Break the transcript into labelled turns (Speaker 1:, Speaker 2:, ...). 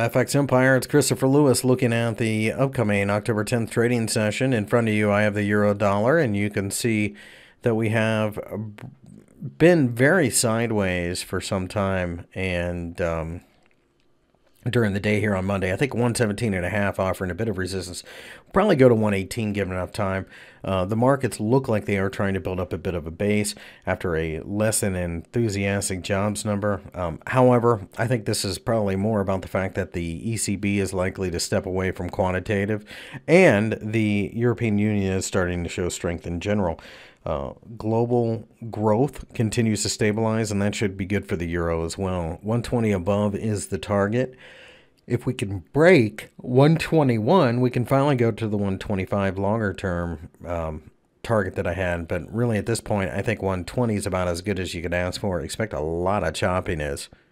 Speaker 1: FX Empire, it's Christopher Lewis looking at the upcoming October 10th trading session. In front of you, I have the euro dollar, and you can see that we have been very sideways for some time. And during the day here on Monday, I think 117.5 offering a bit of resistance. Probably go to 118 given enough time. The markets look like they are trying to build up a bit of a base after a less than enthusiastic jobs number. However, I think this is probably more about the fact that the ECB is likely to step away from quantitative, and the European Union is starting to show strength in general. Global growth continues to stabilize, and that should be good for the euro as well. 120 above is the target. If we can break 121, we can finally go to the 125 longer term target that I had. But really at this point, I think 120 is about as good as you could ask for. Expect a lot of choppiness.